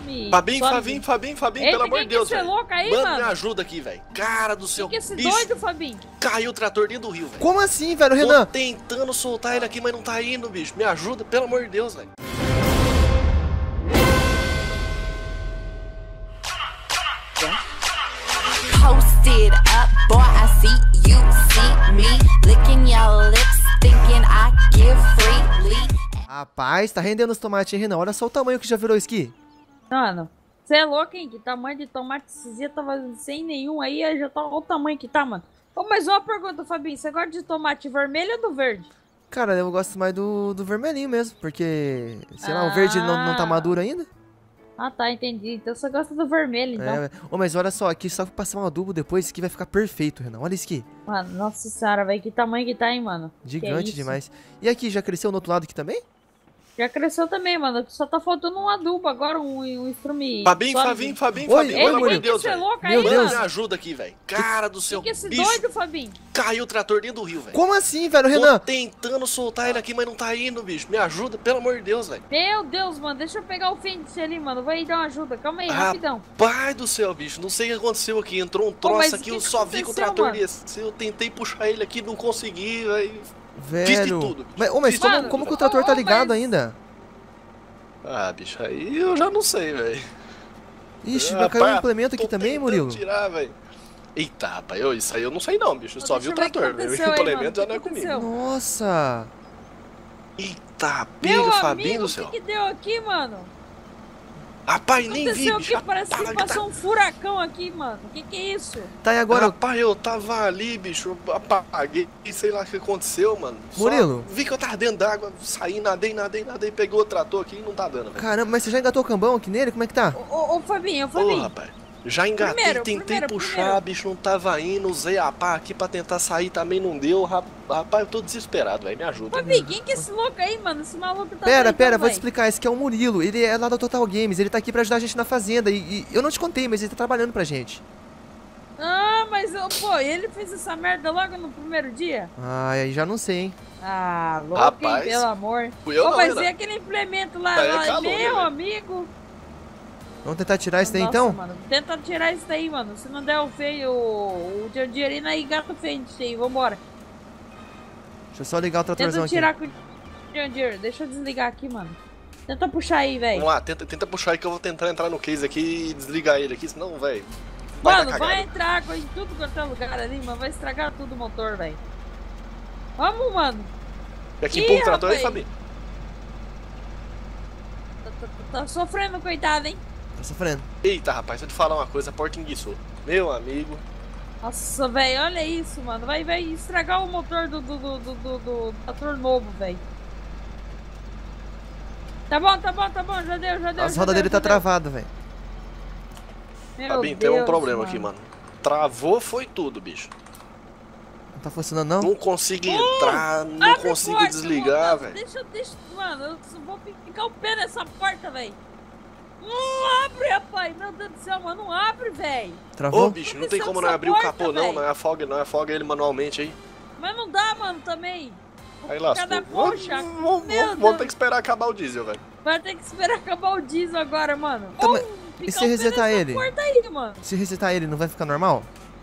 estrume. Fabinho, pelo amor de Deus, velho. Você é louco aí, mano, mano? me ajuda aqui, velho. Cara do céu, Que esse bicho, doido, Fabinho? caiu o trator dentro do rio, velho. Como assim, velho, Tô Renan? tentando soltar ele aqui, mas não tá indo, bicho. Me ajuda, pelo amor de Deus, velho. Posted up, boy, I see you, see me licking your lips, thinking I give freely. Rapaz, tá rendendo os tomates, hein, Renan? Olha só o tamanho que já virou isso aqui. Mano, você é louco, hein? Que tamanho de tomate esses dias tava sem nenhum aí, já tá olha o tamanho que tá, mano. Ô, mas uma pergunta, Fabinho, você gosta de tomate vermelho ou do verde? Cara, eu gosto mais do vermelhinho mesmo, porque, sei lá, o verde não tá maduro ainda. Ah, tá, entendi. Então você gosta do vermelho, então. É, ô, mas olha só, aqui só pra passar um adubo depois, isso aqui vai ficar perfeito, Renan. Olha isso aqui. Mano, nossa senhora, velho, que tamanho que tá, hein, mano? Gigante demais. E aqui, já cresceu no outro lado aqui também? Já cresceu também, mano. Só tá faltando um adubo agora, um estrume. Fabinho, Oi, pelo amor de Deus, você é velho. louco aí, Meu Mano, Deus. me ajuda aqui, velho. Cara do céu, Que esse bicho, doido, Fabinho? caiu o trator dentro do rio, velho. Como assim, velho, Tô Renan? tentando soltar ele aqui, mas não tá indo, bicho. Me ajuda, pelo amor de Deus, velho. Meu Deus, mano. Deixa eu pegar o fênix ali, mano. Vai dar uma ajuda. Calma aí, rapidão. Pai do céu, bicho. Não sei o que aconteceu aqui. Entrou um mas troço o aqui, que eu que só vi com o aconteceu, trator mano? desse. Eu tentei puxar ele aqui, não consegui, velho. Fiz de Velho. tudo. Mas, ô, mas Fiz de como, tudo, como que o velho. trator tá Ô, ligado mas- ainda? Ah, bicho, aí eu já não sei, velho. Ixi, vai cair um implemento aqui tô também, tentando Murilo? tirar, velho. Eita, rapaz, isso aí eu não sei não, bicho. Eu só vi Deixa o eu ver o que trator, velho. O aconteceu aí, implemento já mano. não é O que comigo. aconteceu? Nossa. Eita, Meu pega, Fabinho amigo, do o céu. que deu aqui, mano? Rapaz, nem vi, Aconteceu bicho. que parece que passou um furacão aqui, mano. Que é isso? Tá, e agora? Rapaz, eu tava ali, bicho, eu apaguei, sei lá o que aconteceu, mano. Só Murilo. vi que eu tava dentro d'água, saí, nadei, pegou o trator aqui e não tá dando, velho. Caramba, mas você já engatou o cambão aqui nele? Como é que tá? Ô, Fabinho, Ô, rapaz, já engatei, tentei Primeiro. puxar, bicho, não tava indo, usei a pá aqui pra tentar sair, também não deu. Rapaz, eu tô desesperado, velho, me ajuda. Fabinho, quem que é esse louco aí, mano? Esse maluco tá Pera, doidão, vou te véi. explicar. Esse aqui é o Murilo. Ele é lá da Total Games. Ele tá aqui pra ajudar a gente na fazenda. E eu não te contei, mas ele tá trabalhando pra gente. Ah, mas, pô, ele fez essa merda logo no primeiro dia? Ah, aí já não sei, hein? Ah, louco, Rapaz, hein, pelo amor. fui eu Ô, não, mas Renan. e aquele implemento lá, Aí é calor, né, meu velho? amigo? Vamos tentar tirar isso daí, Nossa, então? mano, tenta tirar isso daí, mano. Se não der o feio, o dinheiro aí, na gata feio aí, vambora. Deixa eu só ligar o tratorzão Tenta aqui. tirar com o dinheiro. Deixa eu desligar aqui, mano. Tenta puxar aí, velho. Vamos lá, tenta puxar aí que eu vou tentar entrar no case aqui e desligar ele aqui, senão, velho, vai dar Mano, cagada. vai entrar água em tudo quanto é lugar ali, mano. Vai estragar tudo o motor, velho. Vamos, mano. E aqui, Ih, pô, o trator aí, rapaz. Fabinho. Tá sofrendo, coitado, hein? Tá sofrendo. Eita, rapaz, se eu te falar uma coisa, a porta enguiçou. Meu amigo. Nossa, velho, olha isso, mano. Vai estragar o motor do trator novo, velho. Tá bom, já deu. As rodas dele tá travadas, velho. Meu Fabinho, tem um Deus, problema aqui, mano. Travou foi tudo, bicho. Não tá funcionando, não? Não consegui entrar, não Abre consigo a porta, desligar, mano. velho. Deixa, mano, eu vou ficar o pé nessa porta, velho. Não abre, rapaz. Meu Deus do céu, mano, não abre, velho. Travou? Ô, bicho, não tem Abre como essa não abrir o porta, capô, não. velho. Não afoga ele manualmente aí. Mas não dá, mano, também. Aí lascou. Cada concha. Vamos Meu ter Deus. que esperar acabar o diesel, velho. Vai ter que esperar acabar o diesel agora, mano. Tá, mas Ficar e se o pé resetar nessa ele? porta aí, mano. Se resetar ele, não vai ficar normal?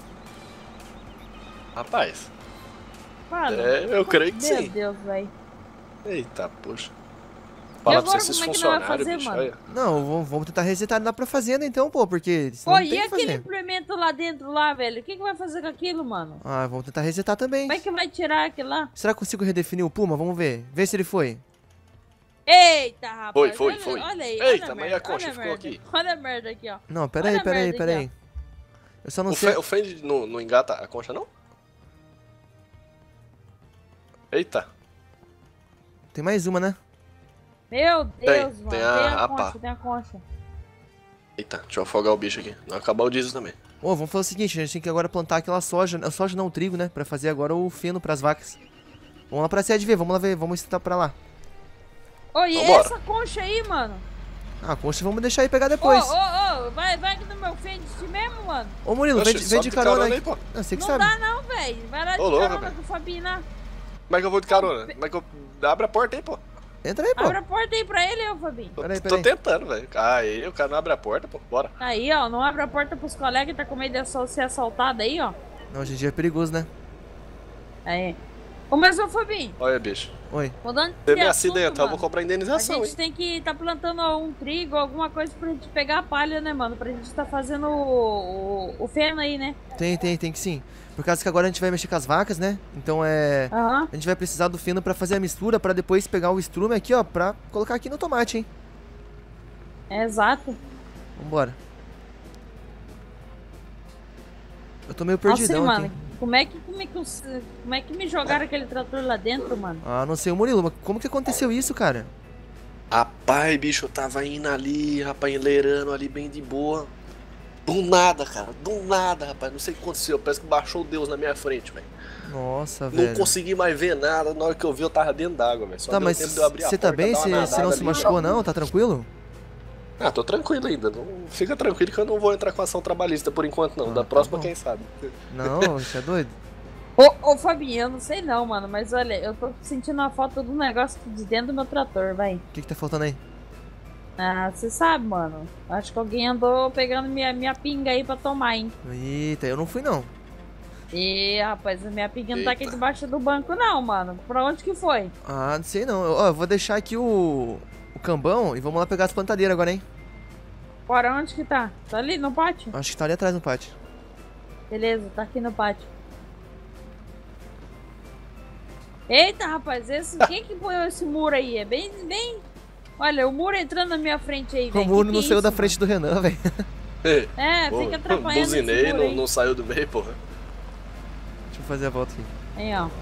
Rapaz, Mano, eu creio que meu sim. Deus, velho. Eita, poxa. Fala pra agora você, esses como é que nós vai funcionários, fazer, bicho, mano? olha. Não, vamos tentar resetar ele lá pra fazenda, então, pô, porque senão Pô, não e tem o que aquele fazer. implemento lá dentro, lá, velho? O que vai fazer com aquilo, mano? Ah, vamos tentar resetar também. Como é que vai tirar aquilo lá? Será que consigo redefinir o Puma? Vamos ver. Vê se ele foi. Eita, rapaz. Foi. Olha aí, Eita, olha a mas merda, a concha olha a ficou merda. aqui. Olha a merda aqui, ó. Não, Olha a merda peraí. aqui, Eu só não sei... O Fendi não engata a concha, não? Eita. Tem mais uma, né? Meu Deus, mano. tem Tem a a pá. concha, tem a concha. Eita, deixa eu afogar o bicho aqui. Não acabar o diesel também. Ô, vamos fazer o seguinte, a gente tem que agora plantar aquela soja. Soja não, o trigo, né? Pra fazer agora o feno pras vacas. Vamos lá pra sede ver, vamos lá ver, vamos estar pra lá. Ô, e Vambora. essa concha aí, mano? Ah, concha, vamos deixar aí pegar depois. Ô, vai aqui no meu Fendi mesmo, mano. Ô, Murilo, Oxe, vem sobe de carona aí. aí, pô. Ah, você que Não sabe. dá não, velho. Vai lá de Ô, louco, carona velho. com o Fabinho lá. Como é que eu vou de carona? Como é que eu... Abre a porta aí, pô. Entra aí, pô. Abre a porta aí pra ele, ô Fabinho. Peraí, Tô tentando, velho. Aí, o cara não abre a porta, pô. Bora. Aí, ó, não abre a porta pros colegas que tá com medo de ser assaltado aí, ó. Não, hoje em dia é perigoso, né? Aí. Ô, mas ô Fabinho, Olha, bicho. Oi. mudando Se de me assunto, acidentar, eu vou mano, cobrar a indenização, gente hein? tem que tá plantando um trigo, alguma coisa pra gente pegar a palha, né, mano? Pra gente tá fazendo o feno aí, né? Tem que sim. Por causa que agora a gente vai mexer com as vacas, né? Então Aham. a gente vai precisar do feno pra fazer a mistura, pra depois pegar o estrume aqui, ó, pra colocar aqui no tomate, hein? É exato. Vambora. Eu tô meio Nossa, perdidão mano, aqui. como é que me jogaram aquele trator lá dentro, mano? Ah, não sei, o Murilo, mas como que aconteceu isso, cara? Rapaz, bicho, eu tava indo ali, rapaz, enleirando ali bem de boa. Do nada, cara. Do nada, rapaz. Não sei o que aconteceu. Parece que baixou Deus na minha frente, velho. Nossa, Não velho. consegui mais ver nada. Na hora que eu vi, eu tava dentro d'água, velho. Só Tá, deu mas tempo de eu abrir a você tá porta, bem? dar uma Você nadada não se ali. machucou, não? Tá tranquilo? Ah, tô tranquilo ainda. Não, fica tranquilo que eu não vou entrar com ação trabalhista por enquanto, não. Ah, Da tá próxima, bom. quem sabe. Não, você é doido? Ô, Fabinho, eu não sei não, mano, mas olha, eu tô sentindo a falta do negócio de dentro do meu trator, vai. O que que tá faltando aí? Ah, você sabe, mano. Acho que alguém andou pegando minha pinga aí pra tomar, hein? Eita, eu não fui, não. E, rapaz, a minha pinga não tá aqui Eita. debaixo do banco, não, mano. Pra onde que foi? Ah, não sei, não. Ó, eu vou deixar aqui o cambão e vamos lá pegar as plantadeiras agora, hein? Bora, onde que tá? Tá ali no pátio? Acho que tá ali atrás no pátio. Beleza, tá aqui no pátio. Eita, rapaz, quem que põe esse muro aí? É bem... Olha, o muro entrando na minha frente aí, velho. O muro Que não é saiu isso, da frente do Renan, velho. É, Pô, fica atrapalhando esse buzinei, muro aí. não saiu do meio, porra. Deixa eu fazer a volta aqui. Aí, ó.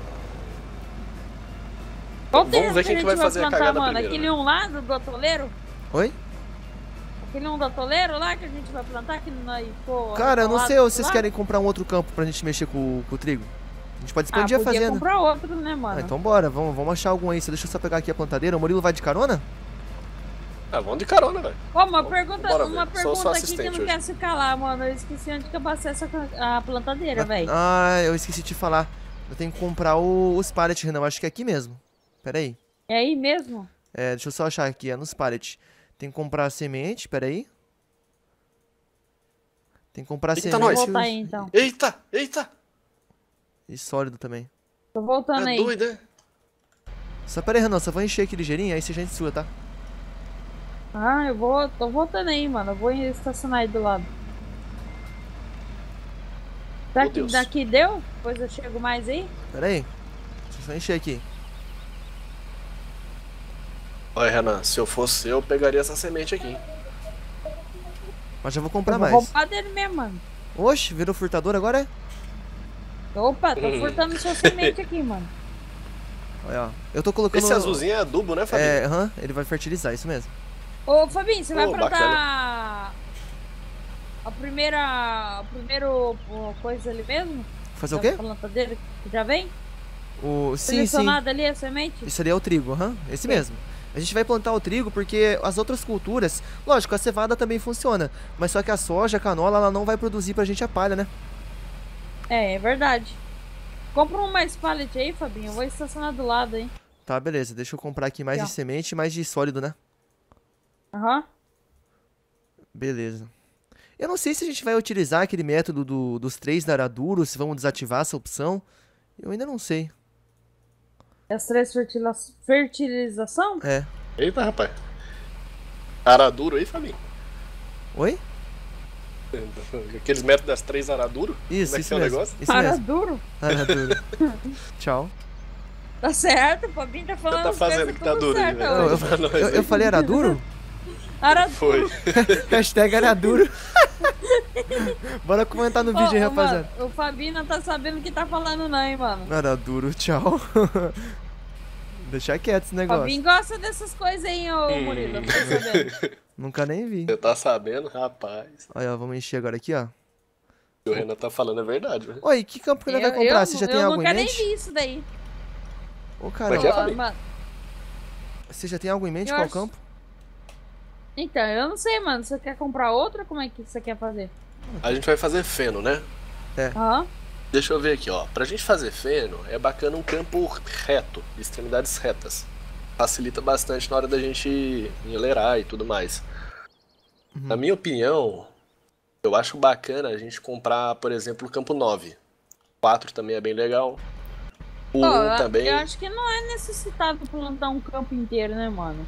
Qual Vamos terreno ver que quem a que gente vai fazer a plantar, cagada mano? primeiro, Aquele né? um lá do atoleiro? Oi? Aquele um do atoleiro lá que a gente vai plantar? Que nós, pô, Cara, eu não atolado sei, do vocês lado? querem comprar um outro campo pra gente mexer com o trigo? A gente pode Ah, expandir a podia fazenda. comprar outro, né, mano? Ah, então bora, vamos achar algum aí. Deixa eu só pegar aqui a plantadeira. O Murilo vai de carona? Ah, vamos de carona, velho. Ó, uma Bora pergunta ver. Sou aqui que assistente não hoje. quer se calar, mano. Eu esqueci onde que abasteça a plantadeira, velho. Ah, eu esqueci de te falar. Eu tenho que comprar os pallets, Renan. Eu acho que é aqui mesmo. Pera aí. É aí mesmo? É, deixa eu só achar aqui. É nos pallets. Tem que comprar a semente, pera aí. Tem que comprar Eita, semente. nós. Vou voltar aí, então. Eita, eita. E sólido também. Tô voltando É aí. doido, né? Só pera aí, Renan. Só vou encher aqui ligeirinho, aí você já sua, tá? Ah, tô voltando aí, mano. Eu vou estacionar aí do lado. Deus. Daqui deu? Depois eu chego mais aí. Pera aí. Deixa eu só encher aqui. Olha, Renan, se eu fosse eu pegaria essa semente aqui, hein? Mas já vou comprar Eu vou mais. roubar dele mesmo, mano. Oxe, virou furtador agora, é? Opa, tô furtando sua semente aqui, mano. Olha, ó. Eu tô colocando... Esse azulzinho é adubo, né, Fabinho? É, aham. Ele vai fertilizar, isso mesmo. Ô, Fabinho, você vai Ô, plantar a primeiro coisa ali mesmo? Fazer o quê? A plantadeira que já vem? Sim, sim. Selecionada ali a semente? Isso ali é o trigo, aham. Esse mesmo. A gente vai plantar o trigo porque as outras culturas... Lógico, a cevada também funciona. Mas só que a soja, a canola, ela não vai produzir pra gente a palha, né? É verdade. Compra um mais pallet aí, Fabinho. Eu vou estacionar do lado, hein? Tá, beleza. Deixa eu comprar aqui mais Aqui, de ó. semente e mais de sólido, né? Aham. Beleza. Eu não sei se a gente vai utilizar aquele método dos 3 da Araduro, se vamos desativar essa opção. Eu ainda não sei. As 3 fertilização? É. Eita, rapaz. Araduro aí, Fabinho? Oi? Aqueles métodos das 3 araduro? Isso, Como é que isso é o mesmo. negócio? Isso Para mesmo. duro. Araduro. Tchau. Tá certo, o Fabinho tá falando Tá as fazendo coisas que tá tudo duro aí, certo velho. hoje. Pra nós Eu aí. falei Araduro? Araduro. Foi. Hashtag Araduro. Bora comentar no vídeo aí, rapaziada. Mano, o Fabinho não tá sabendo o que tá falando não, hein, mano. Araduro, tchau. Deixar quieto esse O negócio. Fabinho gosta dessas coisas aí, ô Murilo. Eu tô sabendo. Nunca nem vi. Você tá sabendo, rapaz? Olha, ó, vamos encher agora aqui, ó. O que o Renan tá falando é verdade, velho. Oi, que campo que ele vai comprar? Você já tem algo em nunca nem mente? vi isso daí. Ô, Como é que é, cara, Fabinho? Mano, você já tem algo em mente? Eu Qual acho- campo? então, eu não sei, mano. Você quer comprar outra? Como é que você quer fazer? A gente vai fazer feno, né? Aham. Deixa eu ver aqui, ó. Pra gente fazer feno, é bacana um campo reto, de extremidades retas. facilita bastante na hora da gente enleirar e tudo mais. Na minha opinião, eu acho bacana a gente comprar, por exemplo, o Campo 9. 4 também é bem legal. O 1 também. Eu acho que não é necessitado plantar um campo inteiro, né, mano?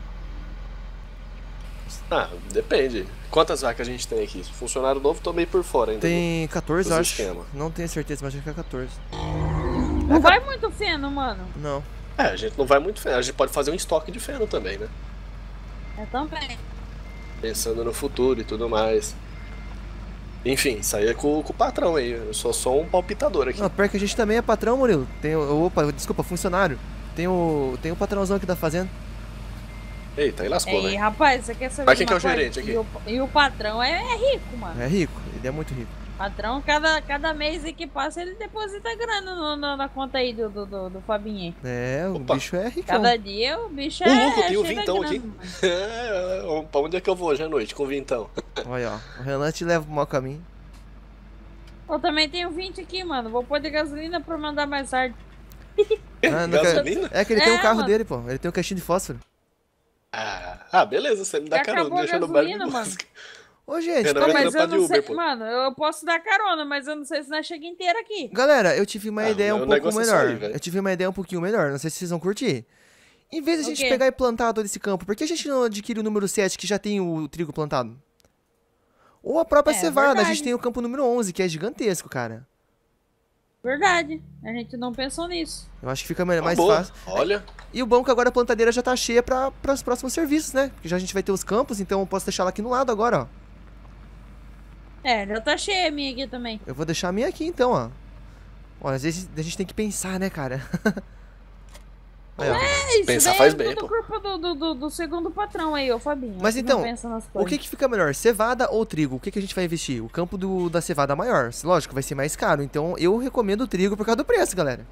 Ah, depende. Quantas vacas a gente tem aqui? Funcionário novo, tô meio por fora ainda. Tem 14, eu dos acho. esquema. Não tenho certeza, mas acho que é 14. Não vai muito feno, mano. Não. A gente não vai muito feno. A gente pode fazer um estoque de feno também, né? Eu também. Pensando no futuro e tudo mais. Enfim, isso aí é com o patrão aí. Eu sou só um palpitador aqui. Não, pior que a gente também é patrão, Murilo. Opa, desculpa, funcionário. Tem o patrãozão aqui da fazenda. Eita, aí lascou, Ei, né? rapaz, você quer saber Mas quem de que é uma o coisa? gerente aqui? E o patrão é rico, mano. É rico, ele é muito rico. Patrão, cada mês aí que passa, ele deposita grana na conta aí do Fabinho. É, o Opa. bicho é ricão. Cada dia o bicho Ô, louco, tem o cheio da vintão grana, aqui. mano. Pra onde é que eu vou hoje à noite com o vintão? Olha, ó, o Renan te leva pro mau caminho. Eu também tenho 20 aqui, mano. Vou pôr de gasolina pra mandar mais tarde. Ah, não quer- Gasolina? É que ele tem um É, carro mano. dele, pô. Ele tem um caixinho de fósforo. Ah, beleza, você me dá Já carona, acabou a deixa no bar gasolina, de mano. música. Ô, gente, Renan calma vai aí. Mas trampar eu de não sei, Uber, pô. mano, eu posso dar carona, mas eu não sei se nós chega inteira aqui. Galera, eu tive uma ideia o um pouco negócio é melhor. sair, velho. Eu tive uma ideia um pouquinho melhor. Não sei se vocês vão curtir. Em vez de a O gente quê? pegar e plantar todo esse campo, por que a gente não adquire o número 7 que já tem o trigo plantado? Ou a própria É, cevada, a verdade. gente tem o campo número 11, que é gigantesco, cara. Verdade. A gente não pensou nisso. Eu acho que fica mais Boa, fácil. olha. E o bom é que agora a plantadeira já tá cheia para os próximos serviços, né? Porque já a gente vai ter os campos, então eu posso deixar ela aqui no lado agora, ó. É, já tá cheia a minha aqui também. Eu vou deixar a minha aqui então, ó. Olha, às vezes a gente tem que pensar, né, cara? Aí, ó. Isso Pensar daí faz é bem, tudo pô. culpa do segundo patrão aí, ô Fabinho. Mas que então, não pensa nas O coisas. que fica melhor, cevada ou trigo? O que a gente vai investir? O campo da cevada maior. Lógico, vai ser mais caro. Então eu recomendo o trigo por causa do preço, galera.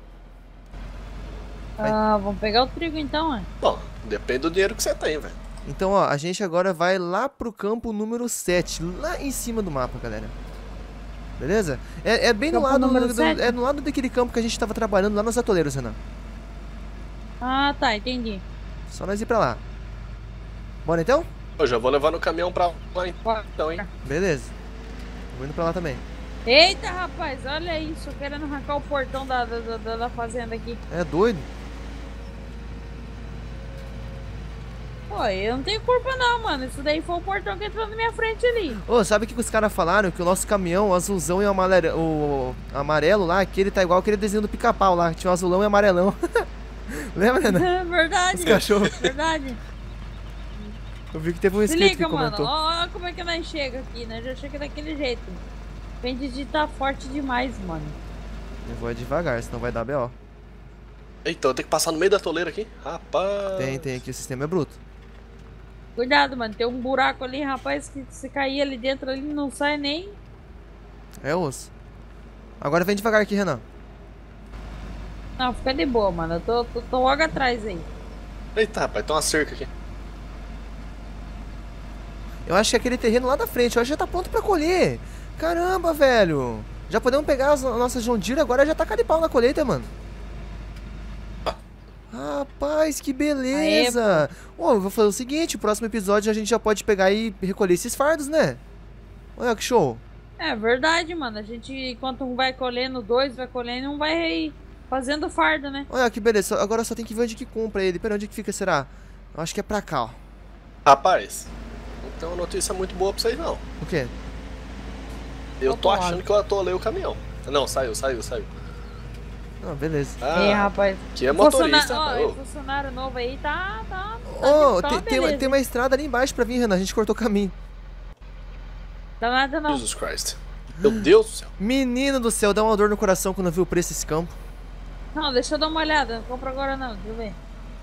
Ah, vamos pegar o trigo então, ó. Bom, depende do dinheiro que você tem, velho. Então, ó, a gente agora vai lá pro campo número 7, lá em cima do mapa, galera. Beleza? É bem no Campo lado número 7? é no lado daquele campo que a gente tava trabalhando lá nos atoleiros, Renan. Ah, tá, entendi. Só nós ir pra lá. Bora então? Eu já vou levar no caminhão pra lá então, hein? Beleza. Vou indo pra lá também. Eita, rapaz, olha isso, querendo arrancar o portão da fazenda aqui. É doido? Pô, eu não tenho culpa não, mano. Isso daí foi o portão que entrou na minha frente ali. Ô, sabe o que os caras falaram? Que o nosso caminhão, o azulzão e o amarelo lá, que ele tá igual aquele desenho do pica-pau lá, que tinha o azulão e o amarelão. Lembra, Renan? Verdade. Os cachorros. Verdade. Eu vi que teve um Se inscrito que liga, mano. comentou. Ó como é que nós chega aqui, né? Já chega daquele jeito. Depende de tá forte demais, mano. Eu vou devagar, senão vai dar B.O. Eita, eu tenho que passar no meio da toleira aqui? Rapaz. Tem aqui, o sistema é bruto. Cuidado, mano. Tem um buraco ali, rapaz, que se cair ali dentro, ali não sai nem. É osso. Agora vem devagar aqui, Renan. Não, fica de boa, mano. Eu tô logo atrás aí. Eita, rapaz, tem uma cerca aqui. Eu acho que aquele terreno lá da frente, ó, já tá pronto pra colher. Caramba, velho. Já podemos pegar as nossas John Deere, agora já tá cara de pau na colheita, mano. Rapaz, que beleza. Ô, eu vou fazer o seguinte, o próximo episódio a gente já pode pegar e recolher esses fardos, né? Olha que show. É verdade, mano. A gente, enquanto um vai colhendo, dois vai colhendo, um vai fazendo fardo, né? Olha que beleza, agora só tem que ver onde que compra ele. Pera, onde que fica, será? Eu acho que é pra cá, ó. Rapaz, não tem uma notícia muito boa pra vocês, não. O quê? Eu tô Vamos lá. achando que eu atolei o caminhão. Não, saiu. Não, beleza. É, rapaz. Que é motorista, Ó, rapaz. Ô, funcionário novo aí tá Ô, tá uma tem beleza. uma estrada ali embaixo pra vir, Renan. A gente cortou o caminho. Dá nada não. Jesus Christ. Meu Deus do céu. Menino do céu, dá uma dor no coração quando eu vi o preço desse campo. Não, deixa eu dar uma olhada. Não compra agora não, deixa eu ver.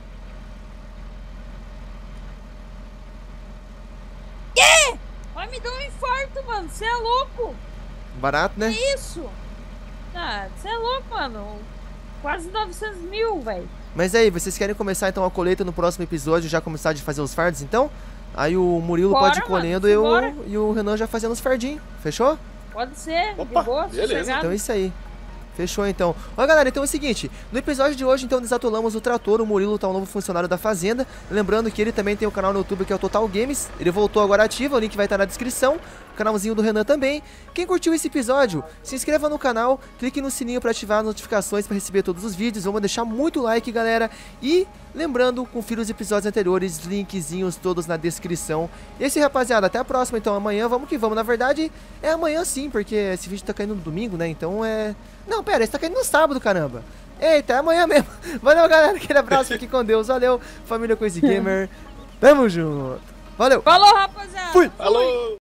Quê? Vai me dar um infarto, mano. Você é louco? Barato, né? Que isso? Ah, você é louco, mano. Quase 900 mil, velho. Mas aí, vocês querem começar então a colheita no próximo episódio, já começar de fazer os fardos, então? Aí o Murilo Bora, pode ir mano, colhendo simbora. e o Renan já fazendo os fardinhos. Fechou? Pode ser, Opa, de boa, beleza. sossegado. Então é isso aí. Fechou, então. Ó, galera, então é o seguinte. No episódio de hoje, então, desatolamos o Trator. O Murilo tá um novo funcionário da Fazenda. Lembrando que ele também tem o canal no YouTube, que é o Total Games. Ele voltou agora ativo, o link vai estar na descrição. O canalzinho do Renan também. Quem curtiu esse episódio, se inscreva no canal. Clique no sininho para ativar as notificações para receber todos os vídeos. Vamos deixar muito like, galera. E, lembrando, confira os episódios anteriores. Linkzinhos todos na descrição. E esse, rapaziada, até a próxima. Então, amanhã, vamos que vamos. Na verdade, é amanhã sim, porque esse vídeo tá caindo no domingo, né? Então, é... Não, pera, esse tá caindo no sábado, caramba. Eita, é amanhã mesmo. Valeu, galera. Aquele abraço, fique com Deus. Valeu, família Coisa Gamer. Tamo junto. Valeu. Falou, rapaziada. Fui. Falou!